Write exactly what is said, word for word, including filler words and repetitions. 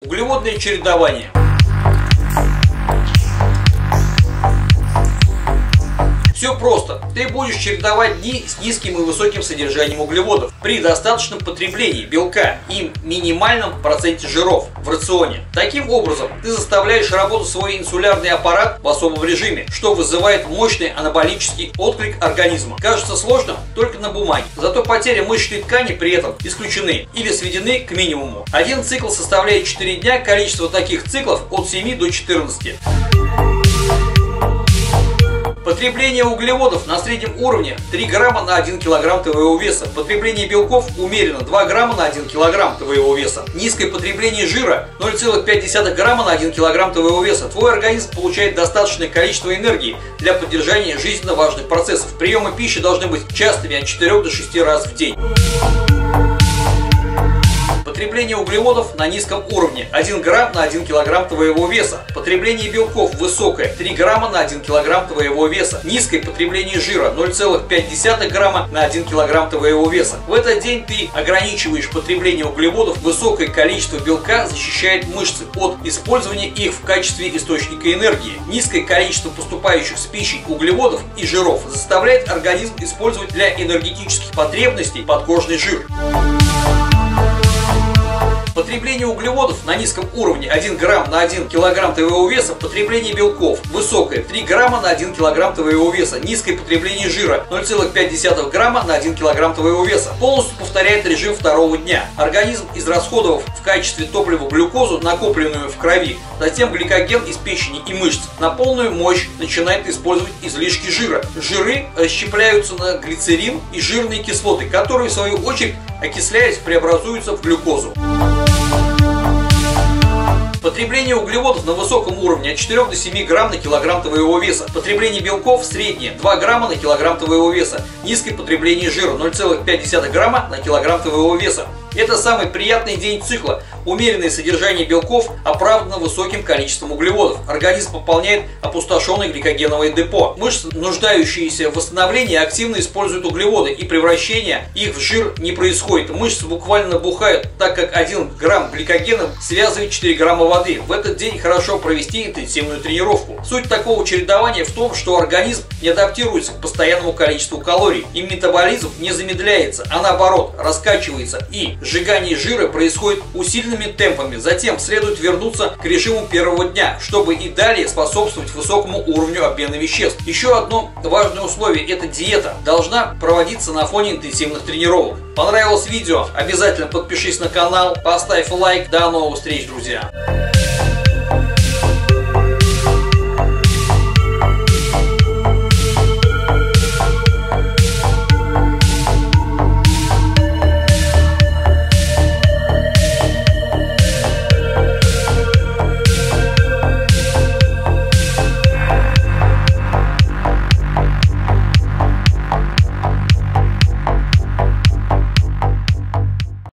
Углеводное чередование. Все просто. Ты будешь чередовать дни с низким и высоким содержанием углеводов при достаточном потреблении белка и минимальном проценте жиров в рационе. Таким образом, ты заставляешь работать свой инсулярный аппарат в особом режиме, что вызывает мощный анаболический отклик организма. Кажется сложным только на бумаге, зато потеря мышечной ткани при этом исключены или сведены к минимуму. Один цикл составляет четыре дня, количество таких циклов от семи до четырнадцати. Потребление углеводов на среднем уровне три грамма на один килограмм твоего веса. Потребление белков умеренно два грамма на один килограмм твоего веса. Низкое потребление жира ноль целых пять десятых грамма на один килограмм твоего веса. Твой организм получает достаточное количество энергии для поддержания жизненно важных процессов. Приемы пищи должны быть частыми от четырёх до шести раз в день. Потребление углеводов на низком уровне один грамм на один килограмм твоего веса. Потребление белков высокое три грамма на один килограмм твоего веса. Низкое потребление жира ноль целых пять десятых грамма на один килограмм твоего веса. В этот день ты ограничиваешь потребление углеводов. Высокое количество белка защищает мышцы от использования их в качестве источника энергии. Низкое количество поступающих с пищей углеводов и жиров заставляет организм использовать для энергетических потребностей подкожный жир. Потребление углеводов на низком уровне один грамм на один килограмм твоего веса. Потребление белков высокое три грамма на один килограмм твоего веса. Низкое потребление жира ноль целых пять десятых грамма на один килограмм твоего веса. Полностью повторяет режим второго дня. Организм, израсходовав в качестве топлива глюкозу, накопленную в крови, затем гликоген из печени и мышц, на полную мощь начинает использовать излишки жира. Жиры расщепляются на глицерин и жирные кислоты, которые в свою очередь, окисляясь, преобразуются в глюкозу. Потребление углеводов на высоком уровне от четырёх до семи грамм на килограмм твоего веса. Потребление белков среднее два грамма на килограмм твоего веса. Низкое потребление жира ноль целых пять десятых грамма на килограмм твоего веса. Это самый приятный день цикла. Умеренное содержание белков оправдано высоким количеством углеводов. Организм пополняет опустошенное гликогеновое депо. Мышцы, нуждающиеся в восстановлении, активно используют углеводы, и превращение их в жир не происходит. Мышцы буквально набухают, так как один грамм гликогена связывает четыре грамма воды. В этот день хорошо провести интенсивную тренировку. Суть такого чередования в том, что организм не адаптируется к постоянному количеству калорий, и метаболизм не замедляется, а наоборот раскачивается, и сжигание жира происходит усиленными темпами. Затем следует вернуться к режиму первого дня, чтобы и далее способствовать высокому уровню обмена веществ. Еще одно важное условие – это диета должна проводиться на фоне интенсивных тренировок. Понравилось видео? Обязательно подпишись на канал, поставь лайк. До новых встреч, друзья!